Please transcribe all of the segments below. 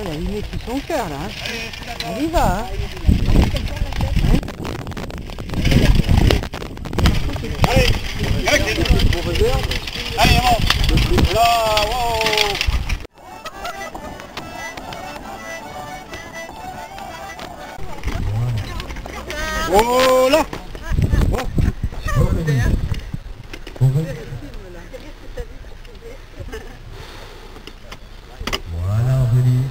Elle a allumé tout son cœur là. Hein. Elle y va. Hein. Allez, allez, avance. Là, wow. Oh là. Voilà, Aurélie.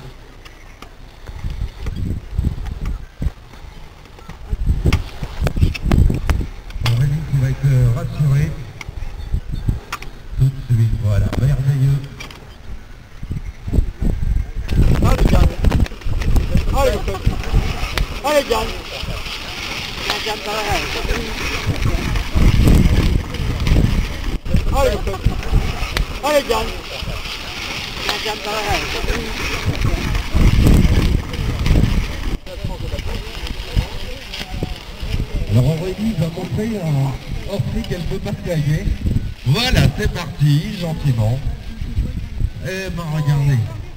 Aurélie qui va être rassurée tout de suite. Voilà, merveilleux. Allez, Diane. Allez, allez, Diane. Diane dans la règle. Allez, allez, Diane. Diane dans la règle. Alors Aurélie va montrer un hors-prix qu'elle peut partager. Voilà, c'est parti, gentiment. Eh ben regardez.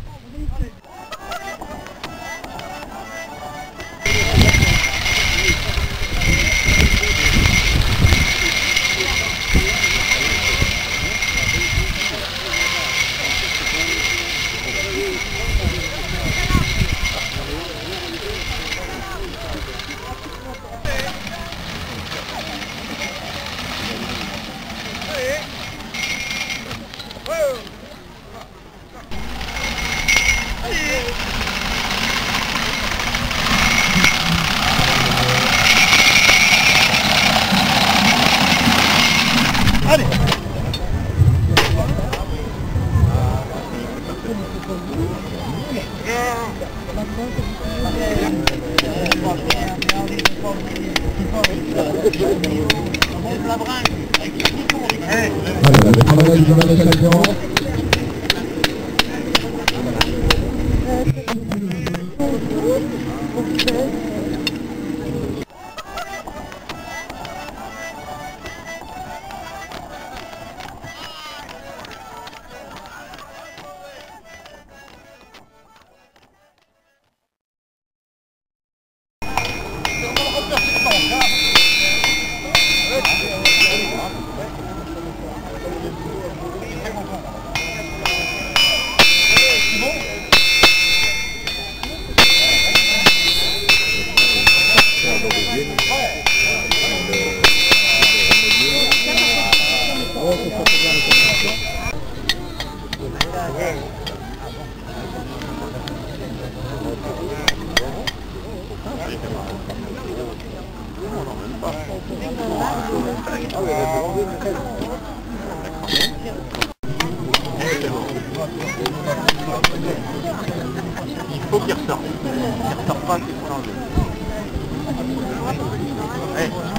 Allez. Il faut qu'il ressorte. Il ne ressort pas, c'est pour l'enlever.